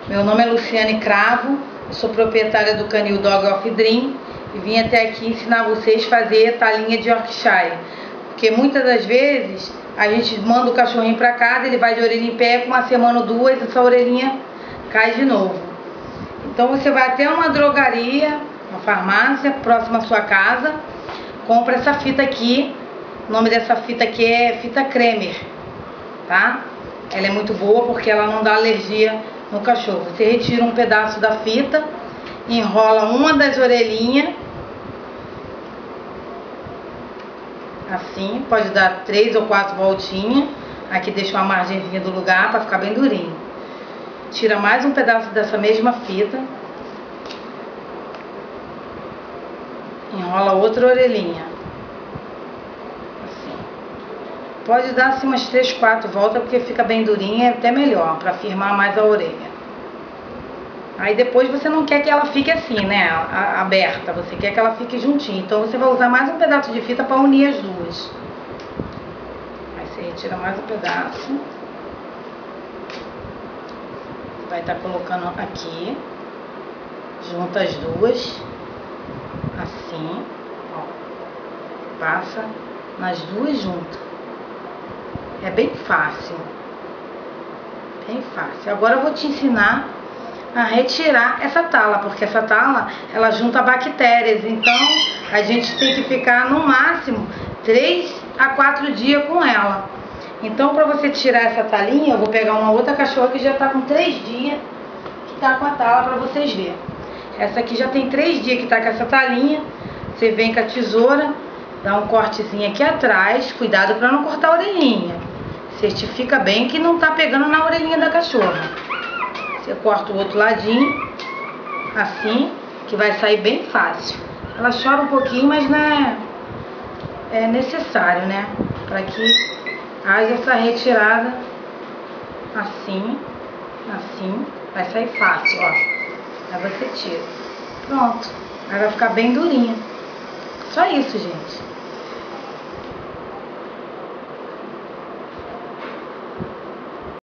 Meu nome é Luciane Cravo, eu sou proprietária do Canil Dog of Dream e vim até aqui ensinar vocês a fazer talinha de Yorkshire. Porque muitas das vezes a gente manda o cachorrinho para casa, ele vai de orelha em pé, com uma semana ou duas essa orelhinha cai de novo. Então você vai até uma drogaria, uma farmácia próxima à sua casa, compra essa fita aqui. O nome dessa fita aqui é fita Cremer, tá? Ela é muito boa porque ela não dá alergia no cachorro. Você retira um pedaço da fita, enrola uma das orelhinhas, assim, pode dar 3 ou 4 voltinhas. Aqui deixa uma margenzinha do lugar para ficar bem durinho. Tira mais um pedaço dessa mesma fita, enrola outra orelhinha, assim. Pode dar assim umas 3, 4 voltas, porque fica bem durinha, é até melhor, para firmar mais a orelha. Aí depois você não quer que ela fique assim, né, aberta, você quer que ela fique juntinha. Então você vai usar mais um pedaço de fita para unir as duas. Aí você retira mais um pedaço. Vai estar colocando aqui, junta as duas, assim, ó, passa nas duas juntas. É bem fácil, bem fácil. Agora eu vou te ensinar a retirar essa tala, porque essa tala, ela junta bactérias, então a gente tem que ficar no máximo 3 a 4 dias com ela. Então, para você tirar essa talinha, eu vou pegar uma outra cachorra que já tá com 3 dias que tá com a tala, para vocês verem. Essa aqui já tem 3 dias que tá com essa talinha. Você vem com a tesoura, dá um cortezinho aqui atrás, cuidado para não cortar a orelhinha. Certifica bem que não tá pegando na orelhinha da cachorra. Você corta o outro ladinho, assim, que vai sair bem fácil. Ela chora um pouquinho, mas não é necessário, né? Para que haja essa retirada, assim, assim, vai sair fácil, ó. Aí você tira. Pronto. Aí vai ficar bem durinha. Só isso, gente.